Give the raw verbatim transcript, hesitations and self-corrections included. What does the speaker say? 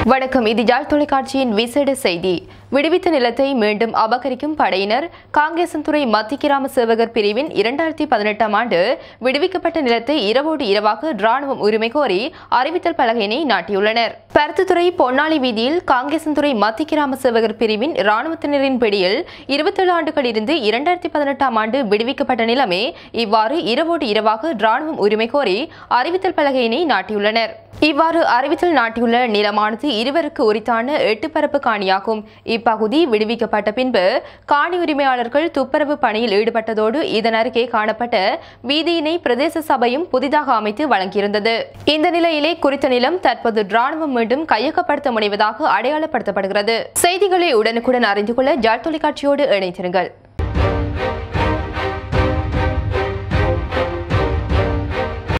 வணக்கம். இது ஜாழ் தொலைக்காட்சியின் விசேட செய்தி. விடுவித்த நிலத்தை மீண்டும் அபகரிக்கும் படையினர் காங்கேசன்துறை மத்திய கிராம சேவகர் பிரிவின் இரண்டாயிரத்தி பதினெட்டாம் ஆண்டு விடுவிக்கப்பட்ட நிலத்தை இரவோடு இரவாக ராணுவம் உரிமை கோரி அறிவித்தல் பலகையினை நாட்டியுள்ளனர். பருத்தித்துறை பொன்னாளி வீதியில் காங்கேசன்துறை மத்திய கிராம சேவகர் பிரிவின் ராணுவத்தினரின் பிடியில் இருபத்தேழு ஆண்டுகள் இருந்து இரண்டாயிரத்தி பதினெட்டாம் ஆண்டு விடுவிக்கப்பட்ட நிலமே இவ்வாறு இரவோடு இரவாக ராணுவம் உரிமை கோரி அறிவித்தல் பலகையினை நாட்டியுள்ளனர். இவ்வாறு அறிவித்தல் நாட்டியுள்ள நிலமானது இருவருக்கு உரித்தான எட்டு பரப்பு காணியாகும். இப்பகுதி விடுவிக்கப்பட்ட பின்பு காணி உரிமையாளர்கள் துப்புரவு பணியில் ஈடுபட்டதோடு இதன் அருகே காணப்பட்ட வீதியினை பிரதேச சபையும் புதிதாக அமைத்து வழங்கியிருந்தது. இந்த நிலையிலே குறித்த நிலம் தற்போது ராணுவம் மீண்டும் கையகப்படுத்த முனைவதாக அடையாளப்படுத்தப்படுகிறது. செய்திகளை உடனுக்குடன் அறிந்து கொள்ள ஜாழ் தொலைக்காட்சியோடு இணைந்திருங்கள்.